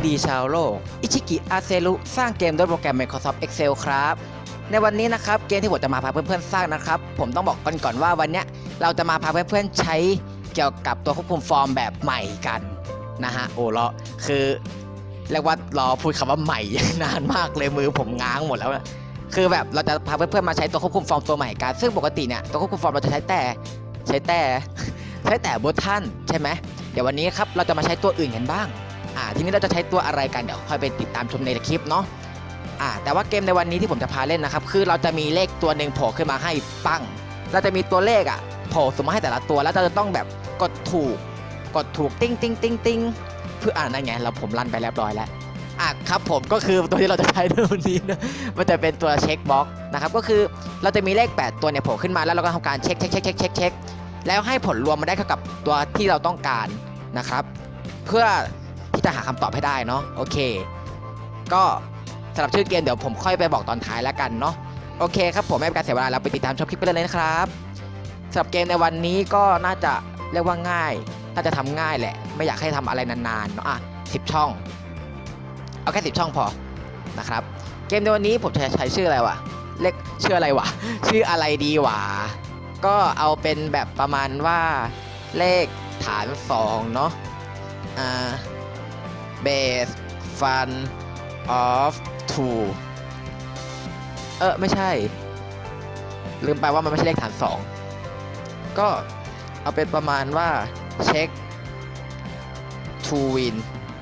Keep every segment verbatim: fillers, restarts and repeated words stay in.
ดีชาวโลกอิชิกิอาเซรุสร้างเกมด้วยโปรแกรม Microsoft Excel ครับในวันนี้นะครับเกมที่ผมจะมาพาเพื่อนๆสร้างนะครับผมต้องบอกก่อนก่อนว่าวันนี้เราจะมาพาเพื่อนๆใช้เกี่ยวกับตัวควบคุมฟอร์มแบบใหม่กันนะฮะโอ้รอคือเรียกว่ารอพูดคำว่าใหม่ นานมากเลยมือผมง้างหมดแล้วนะคือแบบเราจะพาเพื่อนๆมาใช้ตัวควบคุมฟอร์มตัวใหม่กันซึ่งปกติเนี่ยตัวควบคุมฟอร์มเราจะใช้แต่ใช้แต่ใช้แต่บทท่านใช่ไหมเดี๋ยววันนี้ครับเราจะมาใช้ตัวอื่นกันบ้างอ่าทีนี้เราจะใช้ตัวอะไรกันเดี๋ยวค่อยไปติดตามชมในคลิปเนาะอ่าแต่ว่าเกมในวันนี้ที่ผมจะพาเล่นนะครับคือเราจะมีเลขตัวหนึ่งโผล่ขึ้นมาให้ปั้งเราจะมีตัวเลขอ่ะโผล่สมมาให้แต่ละตัวแล้วเราจะต้องแบบกดถูกกดถูกติ้งติ้งติ้งติ้งเพื่ออ่านนั่นไงเราผมรันไปเรียบร้อยแล้วอ่ะครับผมก็คือตัวที่เราจะใช้ในวันนี้นะมันจะเป็นตัวเช็คบ็อกนะครับก็คือเราจะมีเลขแปดตัวเนี่ยโผล่ขึ้นมาแล้วเราก็ทำการเช็คเช็คเช็คเช็คเช็คเช็คแล้วให้ผลรวมมาได้เท่ากับตัวที่เราต้องการนะครับเพื่อที่จะหาคำตอบให้ได้เนาะโอเคก็สำหรับชื่อเกมเดี๋ยวผมค่อยไปบอกตอนท้ายแล้วกันเนาะโอเคครับผมไม่เป็นการเสียเวลาเราไปติดตามชมคลิปกันเลยนะครับสำหรับเกมในวันนี้ก็น่าจะเรียกว่าง่ายน่าจะทำง่ายแหละไม่อยากให้ทำอะไรนานๆเนาะอ่ะสิบช่องเอาแค่สิบช่องพอนะครับเกมในวันนี้ผมจะใช้ชื่ออะไรวะเลขชื่ออะไรวะชื่ออะไรดีวะก็เอาเป็นแบบประมาณว่าเลขฐานสองเนาะอ่า base fun of two เออไม่ใช่ลืมไปว่ามันไม่ใช่เลขฐานสองก็เอาเป็นประมาณว่าเช็ค to win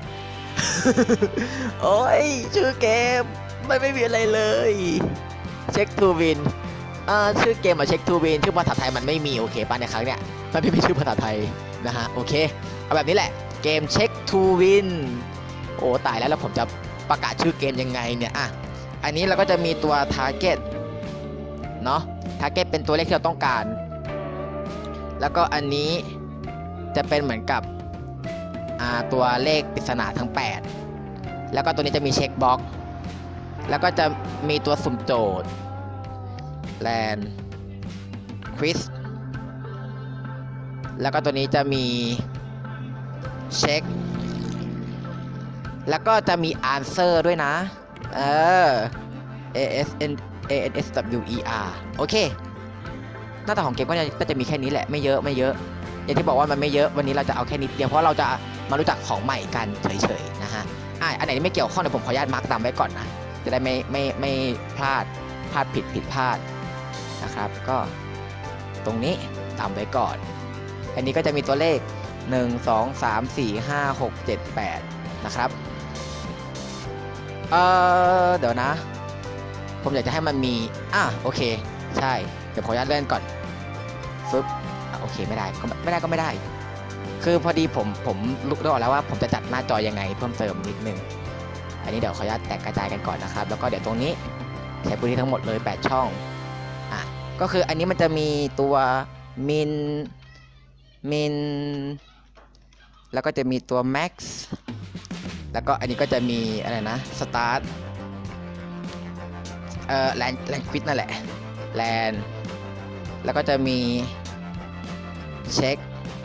โอ้ยชื่อเกมไม่ไม่มีอะไรเลยเช็ค to win อ่าชื่อเกมอะเช็ค to win ชื่อภาษาไทยมันไม่มีโอเคป่ะในครั้งเนี้ยมันไม่มีชื่อภาษาไทยนะฮะโอเคเอาแบบนี้แหละเกมเช็ค to win โอ้ตายแล้วแล้วผมจะประกาศชื่อเกมยังไงเนี่ยอ่ะอันนี้เราก็จะมีตัว target เนาะ target เป็นตัวเลขที่เราต้องการแล้วก็อันนี้จะเป็นเหมือนกับอ่าตัวเลขปริศนาทั้งแปดแล้วก็ตัวนี้จะมีเช็คบ็อกซ์แล้วก็จะมีตัวสุ่มโจทย์แลนด์ควิสแล้วก็ตัวนี้จะมีเช็คแล้วก็จะมี answer ด้วยนะเออ a s n a n s w e r โอเคหน้าตาของเกมก็จะก็จะมีแค่นี้แหละไม่เยอะไม่เยอะอย่างที่บอกว่ามันไม่เยอะวันนี้เราจะเอาแค่นิดเดียวเพราะเราจะมารู้จักของใหม่กันเฉยๆนะฮะอ่ะอันไหนไม่เกี่ยวข้องเดี๋ยวผมขออนุญาตมาร์กตามไว้ก่อนนะจะได้ไม่ไม่ไม่พลาดพลาดผิดผิดพลาดนะครับก็ตรงนี้ตามไว้ก่อนอันนี้ก็จะมีตัวเลขหนึ่ง สอง สาม สี่ ห้า หก เจ็ด แปดนะครับเออเดี๋ยวนะผมอยากจะให้มันมีอ่ะโอเคใช่เดี๋ยวขออนุญาตเลื่อนก่อนฟึบโอเคไม่ได้ก็ไม่ได้ก็ไม่ได้คือพอดีผมผมลุกได้ออกแล้วว่าผมจะจัดหน้าจอยังไงเพิ่มเติมนิดนึงอันนี้เดี๋ยวขออนุญาตแตกกระจายกันก่อนนะครับแล้วก็เดี๋ยวตรงนี้ใช้พื้นที่ทั้งหมดเลยแปดช่องอ่ะก็คืออันนี้มันจะมีตัวมินมินแล้วก็จะมีตัว max แล้วก็อันนี้ก็จะมีอะไรนะ start เอ่อ land land quit นั่นแหละ land แล้วก็จะมีเช็ค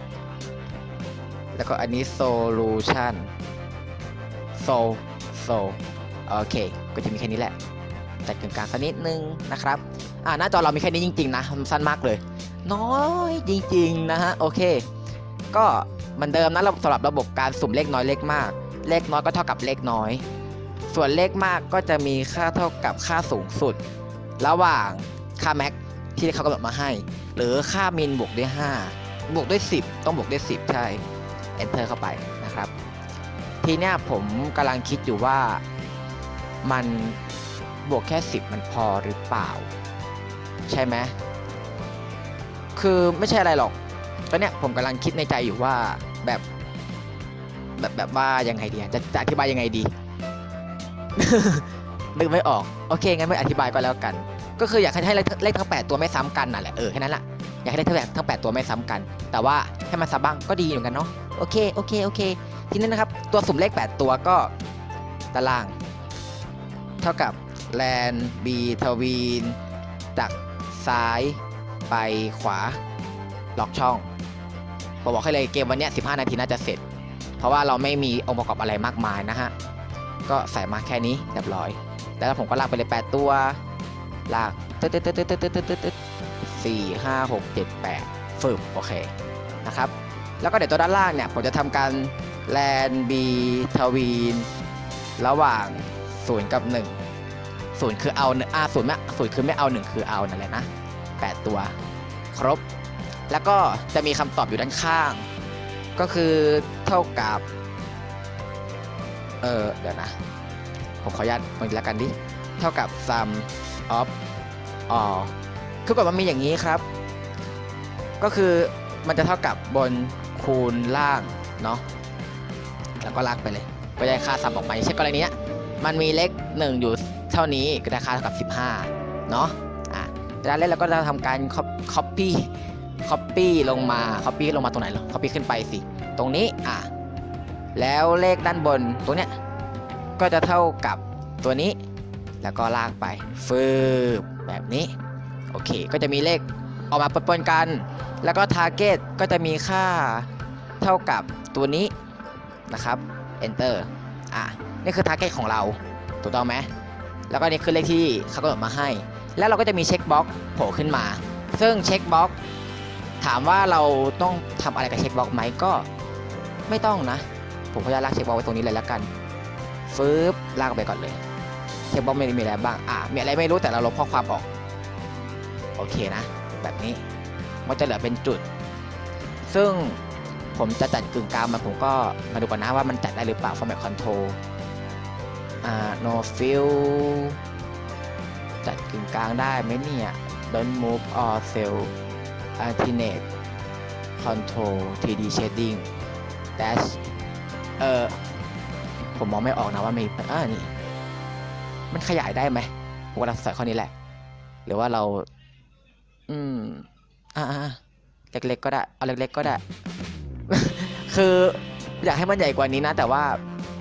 แล้วก็อันนี้ solution so so โอเคก็จะมีแค่นี้แหละแต่กึ่งกลางสักนิดนึงนะครับอ่าหน้าจอเรามีแค่นี้จริงๆนะมันสั้นมากเลยน้อยจริงๆนะฮะโอเคก็เหมือนเดิมนะสำหรับระบบการสุ่มเลขน้อยเลขมากเลขน้อยก็เท่ากับเลขน้อยส่วนเลขมากก็จะมีค่าเท่ากับค่าสูงสุดระหว่างค่าแม็กที่เขากำหนดมาให้หรือค่ามินบวกด้วยห้าบวกด้วยสิบต้องบวกด้วยสิบใช่ enter เข้าไปนะครับทีเนี้ยผมกำลังคิดอยู่ว่ามันบวกแค่สิบมันพอหรือเปล่าใช่ไหมคือไม่ใช่อะไรหรอกตอนเนี้ยผมกำลังคิดในใจอยู่ว่าแบบแบบแบบว่ายังไงดีจะจะอธิบายยังไงดี นึกไม่ออกโอเคงั้นไม่อธิบายก็แล้วกันก็คืออยากให้เลขทั้งแปดตัวไม่ซ้ำกันน่ะแหละเออแค่นั้นแหละอยากให้เลขทั้งแปดตัวไม่ซ้ำกันแต่ว่าให้มันซ้ำบ้างก็ดีเหมือนกันเนาะโอเคโอเคโอเคทีนี้นะครับตัวสุ่มเลขแปดตัวก็ตารางเท่ากับแลนบีทวีนจากซ้ายไปขวาล็อกช่องผมบอกให้เลยเกมวันนี้สิบห้านาทีน่าจะเสร็จเพราะว่าเราไม่มีองค์ประกอบอะไรมากมายนะฮะก็ใส่มาแค่นี้เรียบร้อยแล้วผมก็ลากไปเลยแปดตัวลากตึ๊ดตึ๊ดตึ๊ดตึ๊ดตึ๊ดตึ๊ดตึ๊ดสี่ห้าหกเจ็ดแปดฝึกโอเคนะครับแล้วก็เดี๋ยวตัวด้านล่างเนี่ยผมจะทำการแลนบีทวีนระหว่างศูนย์กับหนึ่งศูนย์คือเอาอ่าศูนย์ไม่ศูนย์คือไม่เอาหนึ่งคือเอานั่นแหละนะแปดตัวครบแล้วก็จะมีคำตอบอยู่ด้านข้างก็คือเท่ากับเออเดี๋ยวนะผมขออนุญาตตรงนี้แล้วกันดิเท่ากับ sum of all คือกฎมันมีอย่างนี้ครับก็คือมันจะเท่ากับบนคูณล่างเนาะแล้วก็ลากไปเลยก็ได้ค่า sum ออกมาเช่นกรณีนี้มันมีเลขหนึ่งอยู่เท่านี้ก็ได้ค่าเท่ากับสิบห้าเนาะอ่ะจากนั้นเราก็จะทำการ copy copy ลงมา copy ลงมาตรงไหนหรอ copy ขึ้นไปสิตรงนี้อ่ะแล้วเลขด้านบนตรงเนี้ยก็จะเท่ากับตัวนี้แล้วก็ลากไปฟืบแบบนี้โอเคก็จะมีเลขออกมาปนๆกันแล้วก็ target ก็จะมีค่าเท่ากับตัวนี้นะครับ enter อ่ะนี่คือ target ของเราถูกต้องไหมแล้วก็นี่คือเลขที่เขากำหนดมาให้แล้วเราก็จะมีเช็คบ็อกซ์โผล่ขึ้นมาซึ่งเช็คบ็อกซ์ถามว่าเราต้องทำอะไรกับเช็คบ็อกซ์ไหมก็ไม่ต้องนะผมก็จะลากเช็คบ็อกซ์ไว้ตรงนี้เลยแล้วกันฟืบลากไปก่อนเลยเช็คบ็อกซ์ไม่มีอะไรบ้างอ่ะมีอะไรไม่รู้แต่เราลบข้อความออกโอเคนะแบบนี้มันจะเหลือเป็นจุดซึ่งผมจะจัดกึ่งกลางมาผมก็มาดูก่อนนะว่ามันจัดได้หรือเปล่า format control อ่า no fill จัดกึ่งกลางได้ไหมเนี่ย don't move or cell alternate control ทรี ดี shading dash เออผมมองไม่ออกนะว่ามีอ่านี่มันขยายได้ไหมผมก็ใส่ข้อนี้แหละหรือว่าเราอืมอ่าเล็กๆก็ได้เอาเล็กๆก็ได้ คืออยากให้มันใหญ่กว่านี้นะแต่ว่า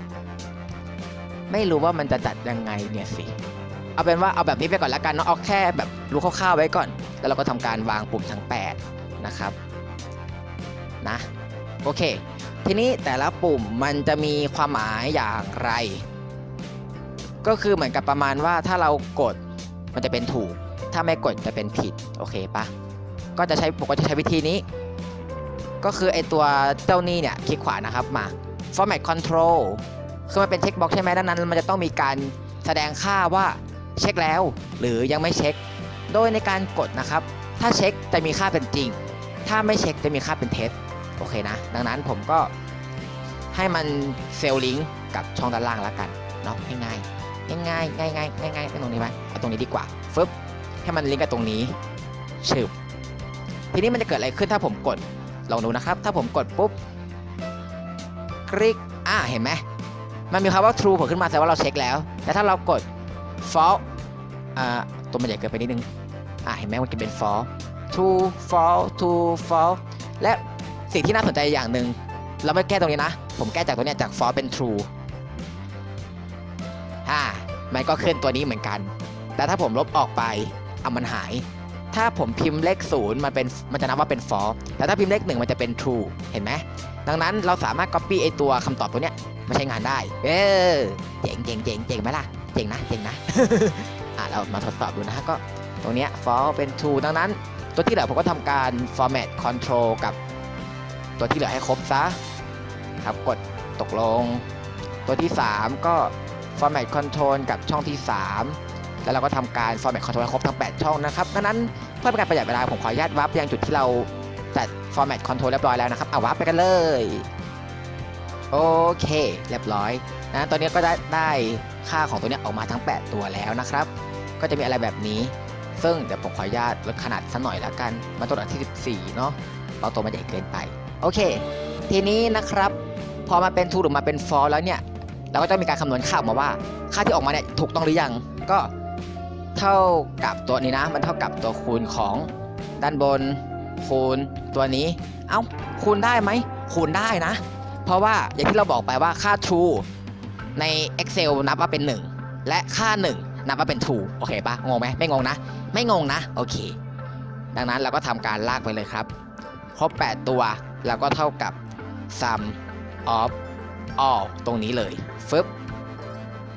ไม่รู้ว่ามันจะจัดยังไงเนี่ยสิเอาเป็นว่าเอาแบบนี้ไปก่อนแล้วกันเนาะเอาแค่แบบรู้คร่าวๆไว้ก่อนแล้วเราก็ทำการวางปุ่มทั้งแปดนะครับนะโอเคทีนี้แต่ละปุ่มมันจะมีความหมายอย่างไรก็คือเหมือนกับประมาณว่าถ้าเรากดมันจะเป็นถูกถ้าไม่กดจะเป็นผิดโอเคปะก็จะใช้ผมก็จะใช้วิธีนี้ก็คือไอตัวเจ้านี่เนี่ยคลิกขวานะครับมา format control คือมันเป็นเช็คบ็อกซ์ใช่ไหมดังนั้นมันจะต้องมีการแสดงค่าว่าเช็คแล้วหรือยังไม่เช็คโดยในการกดนะครับถ้าเช็คจะมีค่าเป็นจริงถ้าไม่เช็คจะมีค่าเป็นเท็จโอเคนะดังนั้นผมก็ให้มันเซลล์ลิงก์กับช่องด้านล่างแล้วกันเนาะง่ายๆง่ายๆง่ายๆง่ายๆง่ายๆตรงนี้ไหมเอาตรงนี้ดีกว่าฟึบให้มันลิงก์กับตรงนี้ชึบทีนี้มันจะเกิดอะไรขึ้นถ้าผมกดลองดูนะครับถ้าผมกดปุ๊บคลิกอ่าเห็นไหมมันมีคำว่า true โผล่ขึ้นมาแสดงว่าเราเช็คแล้วแต่ถ้าเรากด false อ่าตัวมันใหญ่เกินไปนิดนึงอ่าเห็นไหมมันจะเป็น false true false true false และสิ่งที่น่าสนใจอย่างหนึ่งเราไม่แก้ตรงนี้นะผมแก้จากตัวนี้จาก false เป็น true อ่ามันก็ขึ้นตัวนี้เหมือนกันแต่ถ้าผมลบออกไปเอามันหายถ้าผมพิมพ์เลขศูนย์มันเป็นมันจะนับว่าเป็น false แต่ถ้าพิมพ์เลขหนึ่งมันจะเป็น true เห็นไหมดังนั้นเราสามารถ copy ไอตัวคำตอบตัวเนี้ยมาใช้งานได้เออเจ๋งเจ๋งเจ๋งเจ๋งไหมล่ะเจ๋งนะเจ๋งนะ อ่ะเรามาทดสอบดูนะฮะก็ตรงเนี้ย false เป็น true ดังนั้นตัวที่เหลือผมก็ทำการ format control กับตัวที่เหลือให้ครบซะครับกดตกลงตัวที่สามก็ format control กับช่องที่สามแล้วเราก็ทำการ format control ให้ครบทั้งแปดช่องนะครับดังนั้นเพื่อเป็นการประหยัดเวลาผมขออนุญาตวาร์ปไปยังจุดที่เราจัด format control เรียบร้อยแล้วนะครับเอาวาร์ปไปกันเลยโอเคเรียบร้อยนะตอนนี้ก็ได้ได้ค่าของตัวนี้ออกมาทั้งแปดตัวแล้วนะครับก็จะมีอะไรแบบนี้ซึ่งเดี๋ยวผมขออนุญาตลดขนาดสักหน่อยแล้วกันมาตัวที่สิบสี่เนาะเพราะตัวมันใหญ่เกินไปโอเคทีนี้นะครับพอมาเป็น true หรือมาเป็น false แล้วเนี่ยเราก็จะมีการคำนวณค่าออกมาว่าค่าที่ออกมาเนี่ยถูกต้องหรือยังก็เท่ากับตัวนี้นะมันเท่ากับตัวคูณของด้านบนคูณตัวนี้เอ้าคูณได้ไหมคูณได้นะเพราะว่าอย่างที่เราบอกไปว่าค่า true ใน Excel นับว่าเป็นหนึ่งและค่าหนึ่งนับว่าเป็น true โอเคปะงงไหมไม่งงนะไม่งงนะโอเคดังนั้นเราก็ทำการลากไปเลยครับครบแปดตัวแล้วก็เท่ากับ sum of all ตรงนี้เลยฟึบ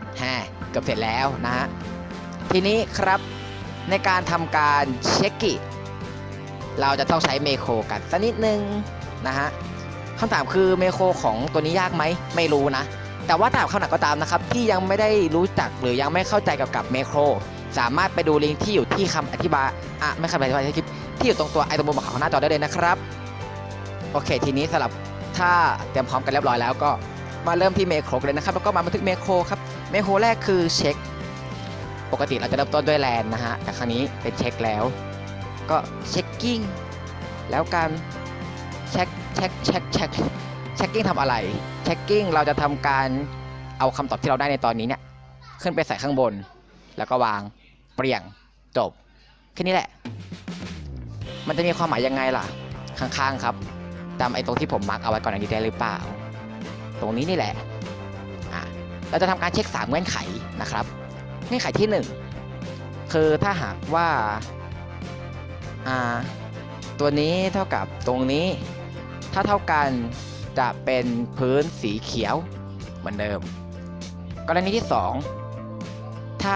แฮเกือบเสร็จแล้วนะฮะทีนี้ครับในการทำการเช็คกิเราจะต้องใช้เมโครกันสักนิดนึงนะฮะคำถามคือเมโครของตัวนี้ยากไหมไม่รู้นะแต่ว่าถ้าข้างหนักก็ตามนะครับที่ยังไม่ได้รู้จักหรือยังไม่เข้าใจเกี่ยวกับเมโครสามารถไปดูลิงก์ที่อยู่ที่คำอธิบายอ่ะไม่คำอธิบายที่คลิปที่อยู่ตรงตัวไอตัวมุมของหน้าจอได้เลยนะครับโอเคทีนี้สำหรับถ้าเตรียมพร้อมกันเรียบร้อยแล้วก็มาเริ่มที่เมโครเลยนะครับแล้วก็มาบันทึกเมโครครับเมโครแรกคือเช็คปกติเราจะเริ่มต้นด้วยแลนนะฮะแต่ครั้งนี้เป็นเช็คแล้วก็เช็คกิ้งแล้วการเช็คเช็คเช็คเช็คเช็คกิ้งทำอะไรเช็คกิ้งเราจะทำการเอาคำตอบที่เราได้ในตอนนี้เนี่ยขึ้นไปใส่ข้างบนแล้วก็วางเปลี่ยงจบแค่นี้แหละมันจะมีความหมายยังไงล่ะข้างๆครับตามไอ้ตรงที่ผมมาร์กเอาไว้ก่อนอันนี้ได้หรือเปล่าตรงนี้นี่แหละอ่ะเราจะทำการเช็คสามเงื่อนไขนะครับเงื่อนไขที่หนึ่งคือถ้าหากว่าอ่าตัวนี้เท่ากับตรงนี้ถ้าเท่ากันจะเป็นพื้นสีเขียวเหมือนเดิมกรณีที่สองถ้า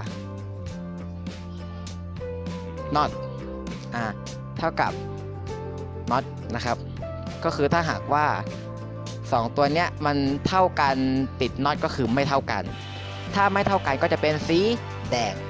not อ่าเท่ากับ not นะครับก็คือถ้าหากว่าสองตัวเนี้ยมันเท่ากันติด not ก็คือไม่เท่ากันถ้าไม่เท่ากันก็จะเป็นสีแดง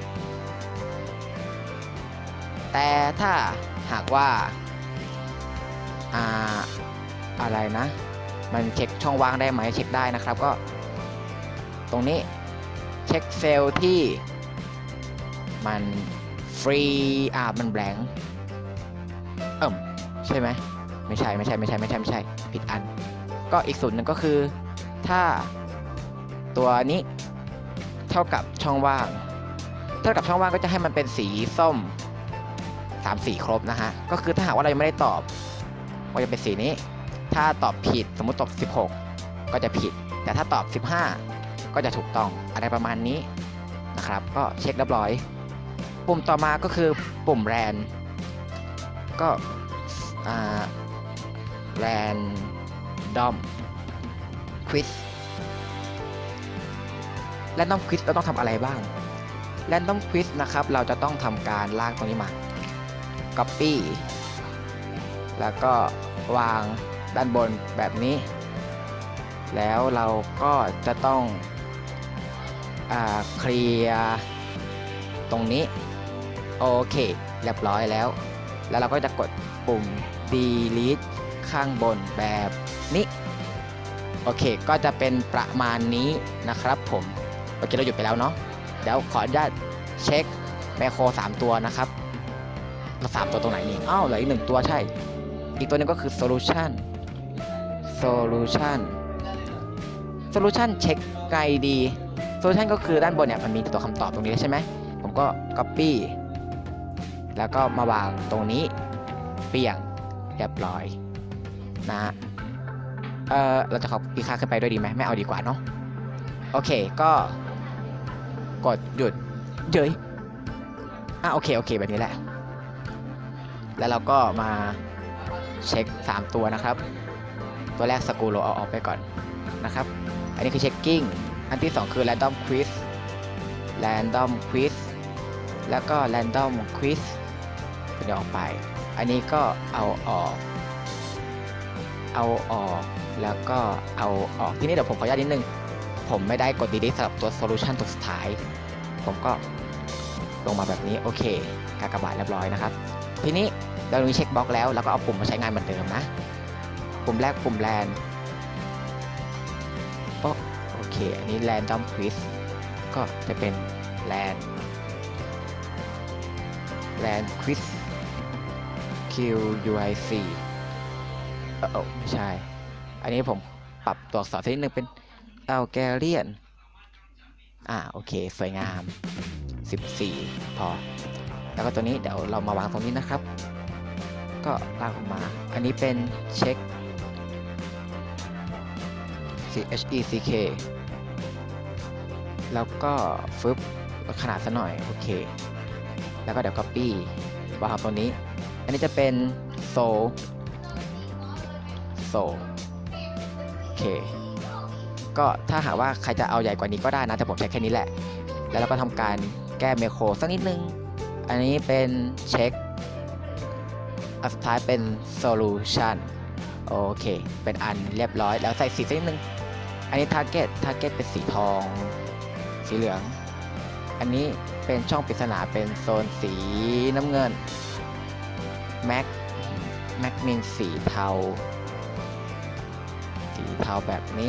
แต่ถ้าหากว่าอ่าอะไรนะมันเช็คช่องว่างได้ไหมเช็คได้นะครับก็ตรงนี้เช็คเซลล์ที่มันฟรีอ่ามันแบงค์เอิ่มใช่ไหมไม่ใช่ไม่ใช่ไม่ใช่ไม่ใช่ไม่ใช่ผิดอันก็อีกส่วนหนึ่งก็คือถ้าตัวนี้เท่ากับช่องว่างเท่ากับช่องว่างก็จะให้มันเป็นสีส้มสามสีครบนะฮะก็คือถ้าหากว่าเรายังไม่ได้ตอบก็จะเป็นสีนี้ถ้าตอบผิดสมมุติตอบสิบหกก็จะผิดแต่ถ้าตอบสิบห้าก็จะถูกต้องอะไรประมาณนี้นะครับก็เช็คเรียบร้อยปุ่มต่อมาก็คือปุ่มแรนก็อ่าแรนดอมควิสแรนดอมควิสเราต้องทำอะไรบ้างแรนดอมควิสนะครับเราจะต้องทำการลากตรงนี้มา Copy แล้วก็วางด้านบนแบบนี้แล้วเราก็จะต้องอ่าเคลียร์ตรงนี้โอเคเรียบร้อยแล้วแล้วเราก็จะกดปุ่ม delete ข้างบนแบบนี้โอเคก็จะเป็นประมาณนี้นะครับผมโอเคเราหยุดไปแล้วเนาะเดี๋ยวขออนุญาตเช็คแมคโครสามตัวนะครับเราสามตัวตรงไหนนี่อ้าวเหลืออีกหนึ่งตัวใช่อีกตัวนึงก็คือ solution solution solution เช็คไงดี solution ก็คือด้านบนเนี่ยมันมีตัวคำตอบตรงนี้ใช่ไหมผมก็ copy แล้วก็มาวางตรงนี้เปี่ยงเรียบร้อยนะเออเราจะขออีกค่าขึ้นไปด้วยดีไหมไม่เอาดีกว่าเนาะโอเคก็กดหยุดเย้ยอ่ะโอเคโอเคแบบนี้แหละแล้วเราก็มาเช็คสามตัวนะครับตัวแรกสกูโรเอาออกไปก่อนนะครับอันนี้คือเช็คกิ้งอันที่สองคือ random quiz random quiz แล้วก็ random quiz เดี๋ยวออกไปอันนี้ก็เอาออกเอาออกแล้วก็เอาออกทีนี้เดี๋ยวผมขออนุญาตนิดนึงผมไม่ได้กด delete สำหรับตัว solution ตัวสุดท้ายผมก็ลงมาแบบนี้โอเคกากบาทเรียบร้อยนะครับทีนี้เรามีเช็คบล็อกแล้วแล้วก็เอาปุ่มมาใช้งานเหมือนเดิมนะปุ่มแรกปุ่มแลนโอเคอันนี้ random quiz ก็จะเป็น land land quiz q u i c เออไม่ใช่อันนี้ผมปรับตัวอักษรนิดนึงเป็น Algerian อ่าโอเคสวยงามสิบสี่พอแล้วก็ตัวนี้เดี๋ยวเรามาวางตรงนี้นะครับก็ลากออกมาอันนี้เป็นเช็ค c h e c k แล้วก็ฟึบขนาดซะหน่อยโอเคแล้วก็เดี๋ยว copy วางตรงนี้อันนี้จะเป็น so so โอเคก็ถ้าหากว่าใครจะเอาใหญ่กว่านี้ก็ได้นะแต่ผมใช้แค่นี้แหละแล้วเราก็ทำการแก้ไมโครสักนิดนึงอันนี้เป็นเช็คอันสุดท้ายเป็น solution โอเคเป็นอันเรียบร้อยแล้วใส่สีสักนิดนึงอันนี้ target target เป็นสีทองสีเหลืองอันนี้เป็นช่องปริศนาเป็นโซนสีน้ำเงิน Mac Mac มีสีเทาสีเทาแบบนี้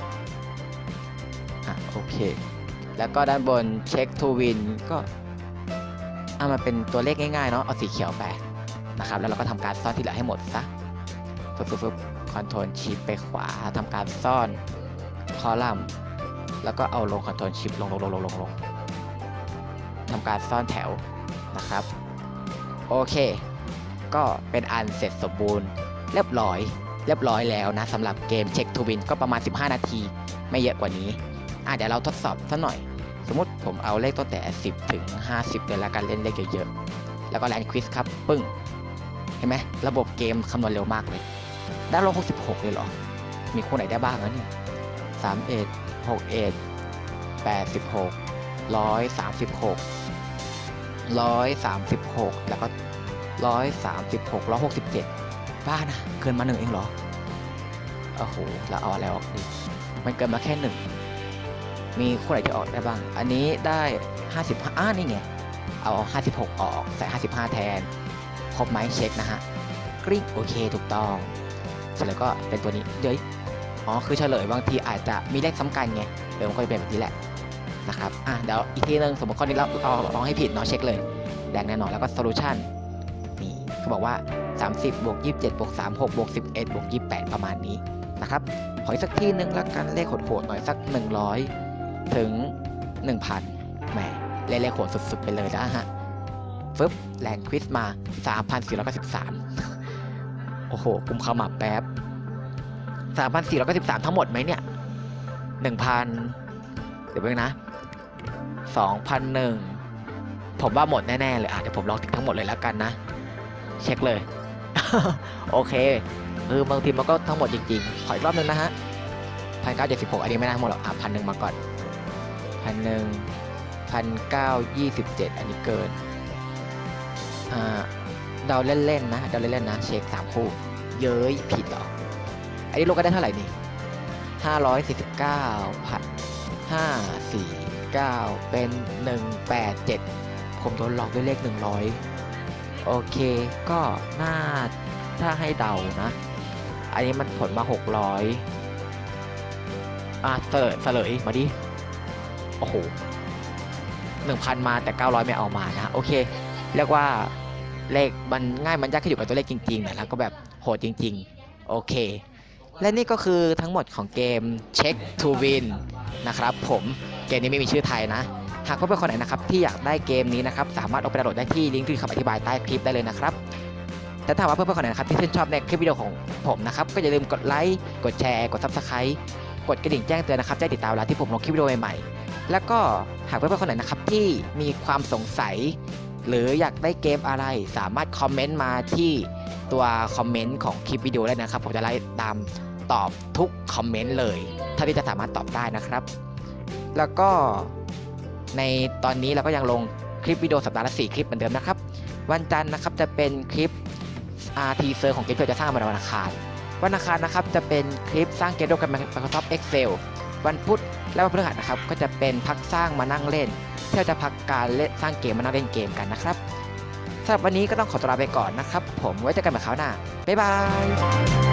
อ่ะโอเคแล้วก็ด้านบนเช็ค to win ก็เอามาเป็นตัวเลขง่ายๆเนาะเอาสีเขียวไปนะครับแล้วเราก็ทำการซ่อนที่เหลือให้หมดซะฟึบฟึบฟึบคอนโทรลชิปไปขวาทำการซ่อนคอลัมน์แล้วก็เอาลงคอนโทรลชิปลงลงลงลงลงลงทำการซ่อนแถวนะครับโอเคก็เป็นอันเสร็จสมบูรณ์เรียบร้อยเรียบร้อยแล้วนะสำหรับเกมเช็คทูวินก็ประมาณสิบห้านาทีไม่เยอะกว่านี้อ่ะเดี๋ยวเราทดสอบสักหน่อยสมมติผมเอาเลขตั้งแต่สิบถึงห้าสิบเลยแล้วกันเล่นเลขเยอะๆแล้วก็แลนควิสครับปึ้งเห็นไหมระบบเกมคำนวณเร็วมากเลยได้ลงหกสิบหกเลยเหรอมีคู่ไหนได้บ้างนะเนี่ยสามเอ็ดหกเอ็ดแปดสิบหกร้อยสามสิบหกร้อยสามสิบหกแล้วก็ร้อยสามสิบหกร้อยหกสิบเจ็ดบ้านะเกินมาหนึ่งเองเหรอโอ้โหแล้วเอาอะไรออกดิมันเกินมาแค่หนึ่งมีคู่ไหนที่ออกได้บ้างอันนี้ได้ห้าสิบห้าอ่านี่ไงเอาห้าสิบหกออกใส่ห้าสิบห้าแทนครบไหมเช็คนะฮะกริ๊กโอเคถูกต้องเฉลยก็เป็นตัวนี้เดี๋ยวอ๋อคือเฉลยบางทีอาจจะมีเลขซ้ำกันไงเดี๋ยวมันก็จะเป็นแบบนี้แหละนะครับอ่ะเดี๋ยวอีกทีนึงสมมติข้อนี้เราลองให้ผิดเนาะเช็คเลยแดงแน่นอนแล้วก็โซลูชันนี่เขาบอกว่าสามสิบบวกยี่สิบเจ็ดบวกสามสิบหกบวกสิบเอ็ดบวกยี่สิบแปดประมาณนี้นะครับขออีกสักทีนึงแล้วกันเลขโหดๆหน่อยสักหนึ่งร้อยถึง หนึ่งพัน แหมเลขเลขโหดสุดๆไปเลยนะฮะฟึบแลนควิสมา สามพันสี่ร้อยเก้าสิบสาม โอ้โหกุมขมับแป๊บ สามพันสี่ร้อยเก้าสิบสาม ทั้งหมดไหมเนี่ย หนึ่งพัน เดี๋ยวเพิ่งนะ สองพันหนึ่ง ผมว่าหมดแน่ๆเลยอ่ะเดี๋ยวผมลองติดทั้งหมดเลยแล้วกันนะเช็คเลย โอเคเออบางทีมันก็ทั้งหมดจริงๆขออีกรอบนึงนะฮะพันเก้าเจ็ดสิบหกอันนี้ไม่น่าหมดหรอกอ่ะพันหนึ่งมาก่อนพันหนึ่งพันเก้ายี่สิบเจ็ดอันนี้เกินอ่าเดาเล่นๆนะเดาเล่นๆนะเช็คสามคู่เย้ยผิดเหรออันนี้ลงกันได้เท่าไหร่นี่ห้าร้อยสี่สิบเก้าพันห้าสี่เก้าเป็นหนึ่งแปดเจ็ดผมโดนหลอกด้วยเลขหนึ่งร้อยโอเคก็น่าถ้าให้เดานะอันนี้มันผลมาหกร้อยอ่ะเสลยเสลยมาดิโอ้โห หนึ่งพัน มาแต่เก้าร้อยไม่เอามานะโอเคเรียกว่าเลขมันง่ายมันยากขึ้นอยู่กับตัวเลขจริงๆนะแล้วก็แบบโหดจริงๆโอเคและนี่ก็คือทั้งหมดของเกม Check to Win นะครับผมเกมนี้ไม่มีชื่อไทยนะหากเพื่อนๆคนไหนนะครับที่อยากได้เกมนี้นะครับสามารถเอาไปดาวน์โหลดได้ที่ลิงก์ที่คำอธิบายใต้คลิปได้เลยนะครับแต่ถ้าว่าเพื่อนๆคนไหนนะครับที่ชื่นชอบในคลิปวิดีโอของผมนะครับก็อย่าลืมกดไลค์กดแชร์กด ซับสไครบ์ กดกระดิ่งแจ้งเตือนนะครับจะติดตามเวลาที่ผมลงคลิปวิดีโอใหม่ๆแล้วก็หากเพื่อนๆคนไหนนะครับที่มีความสงสัยหรืออยากได้เกมอะไรสามารถคอมเมนต์มาที่ตัวคอมเมนต์ของคลิปวิดีโอได้นะครับผมจะไล่ตามตอบทุกคอมเมนต์เลยถ้าที่จะสามารถตอบได้นะครับแล้วก็ในตอนนี้เราก็ยังลงคลิปวิดีโอสัปดาห์ละสี่คลิปเหมือนเดิมนะครับวันจันทร์นะครับจะเป็นคลิปอาร์ทีเซอร์ของเกมที่เราจะสร้างในวันอังคารวันอังคารนะครับจะเป็นคลิปสร้างเกมด้วยกัน Microsoft Excel วันพุธและวันพฤหัสนะครับก็จะเป็นพักสร้างมานั่งเล่นที่เราจะพักการเล่นสร้างเกมมานั่งเล่นเกมกันนะครับสำหรับวันนี้ก็ต้องขอตัวลาไปก่อนนะครับผมไว้เจอกันใหม่คราวหน้าบ๊ายบาย